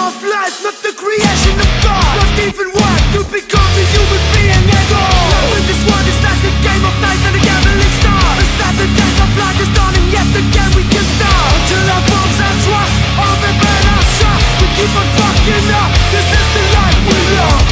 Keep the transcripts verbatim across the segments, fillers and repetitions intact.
of life, not the creation of God. Not even work to become the human being at all. Life in this world is like a game of dice and a gambling star. A sudden death of life is dawning, yet again we can start. Until our bones are dry, all the men are shot. We keep on fucking up, this is the life we love.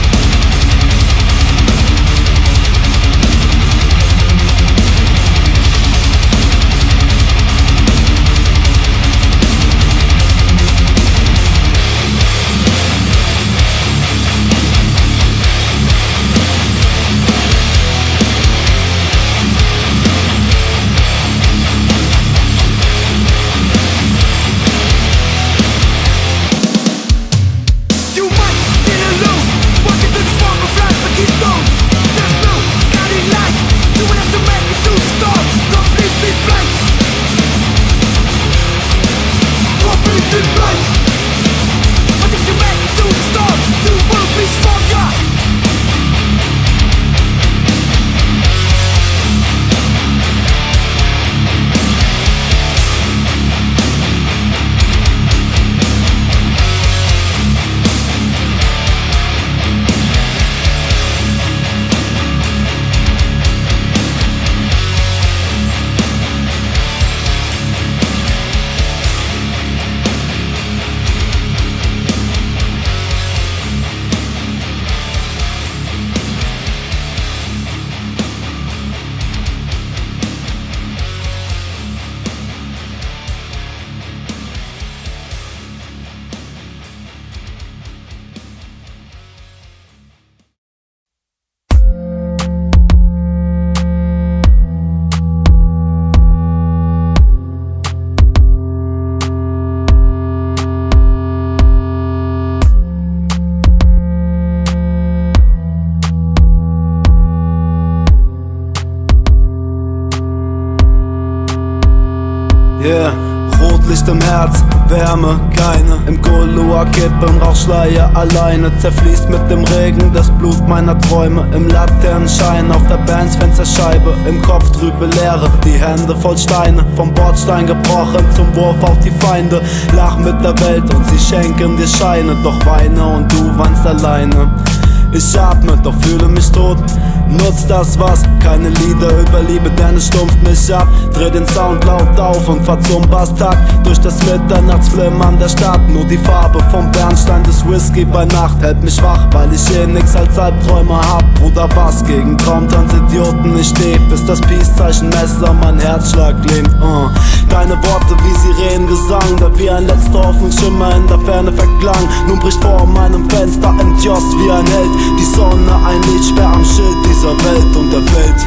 Yeah, Rotlicht im Herz, Wärme, keine. Im Goloa Kippe, im Rauchschleier alleine. Zerfließt mit dem Regen das Blut meiner Träume. Im Laternenschein auf der Bands Fensterscheibe. Im Kopf trübe Leere, die Hände voll Steine. Vom Bordstein gebrochen zum Wurf auf die Feinde. Lach mit der Welt und sie schenken dir Scheine. Doch weine und du weinst alleine. Ich atme, doch fühle mich tot. Nutz das was, keine Lieder über Liebe, denn es stumpft mich ab. Dreh den Sound laut auf und fahr zum Basstakt. Durch das Mitternachtsflimmern der Stadt. Nur die Farbe vom Bernstein des Whisky bei Nacht hält mich wach, weil ich eh nix als Albträume hab. Bruder, was gegen Traumtanzidioten ich steh, bis das Peace-Zeichen-Messer mein Herzschlag lähmt. uh. Deine Worte wie Sirenengesang, der wie ein letzter Hoffnungsschimmer in der Ferne verklang. Nun bricht vor meinem Fenster entjost wie ein Held die Sonne, ein Lichtsperr am Schild dieser Welt und der Welt.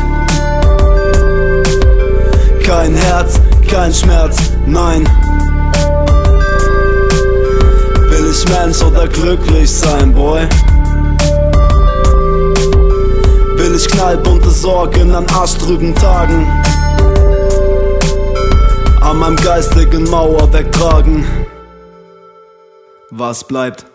Kein Herz, kein Schmerz, nein. Will ich Mensch oder glücklich sein, boy? Will ich knallbunte Sorgen an arschtrüben Tagen an meinem geistigen Mauerwerk tragen? Was bleibt?